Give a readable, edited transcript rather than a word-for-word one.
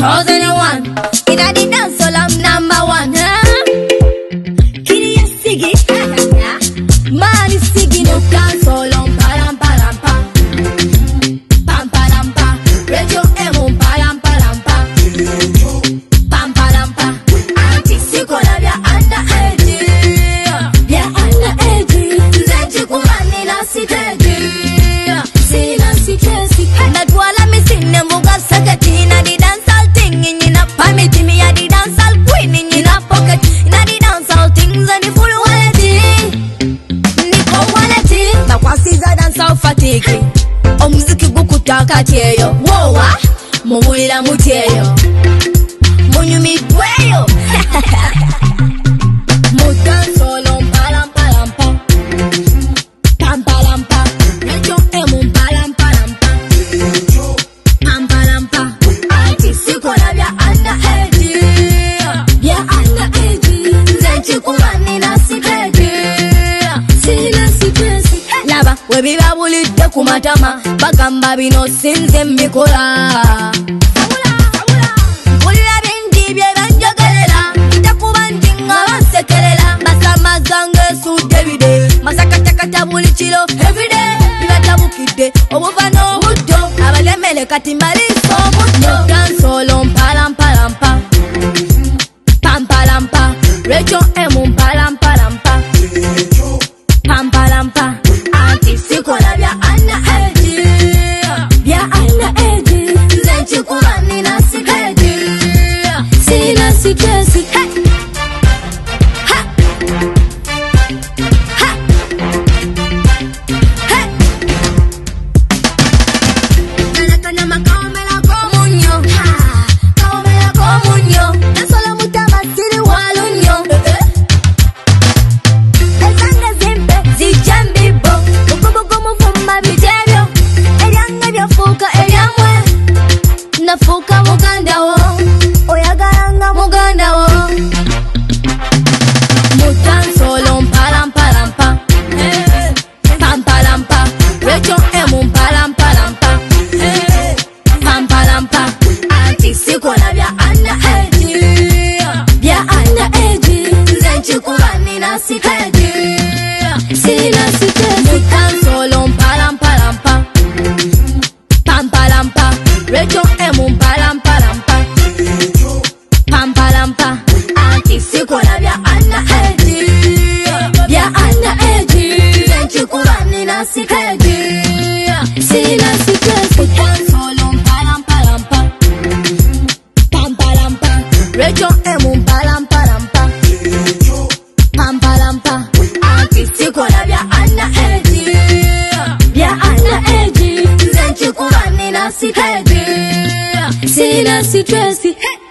chosen one. In a the dance all I'm number one, Kitty and Siggy, man is Siggy no dance all on param param pam. Pam param pam, radio emo param param pam. Pam param pam, auntie Siggy ya under age. Ya under age, zenji kumani na siteji. Sina sitesi, na twala mi sinembuga sakati na di dance all thing in na permit me ya di dance all queen in na pocket. Na di dance all things and the full quality. Niko quality, bakwasiza dance all fatigue. Omuziki gukutaka tieyo, wowa, mumulira mutieyo. Munyumi gweyo. Mudansolo param param pam. Pam param pam. Radio emu param param pam. Pam param pam. Auntie Sikora bya under age. Bya under age. Zenchi kumani na sikeji. Sina sikesi. Laba webiba bulidde kumatama. Bagamba bino sinze mbikola. Everyday, bibatabukide, obuvano buddo, abalemele kati mbaliso buddo. Dance all on param param pam. Pam param pam, radio emu param param pam. Pam param pam, auntie Sikora bya under age. Bya under age, zenchi kumani na sikeji. Sina sikesi, nafuka muganda wo, oyagalanga muganda wo. Mudansolo param param pam. Pam param pam, radio emu param param pam. Pam param pam, auntie Sikora bya under age. Bya under age, zenchi kumani na sikeji. Sina sikesi. Mudansolo param param pam. Pam param pam, radio emu param param pam. Pam param pam, auntie Sikora bya under age. Bya under age, zenchi kumani na sikeji. Sina sikesi. Dansolo param param pam. Pam param pam, radio emu param param pam. Pam param pam, auntie Sikora bya under age. Bya under age, zenchi kumani na sikeji. Sina sikesi.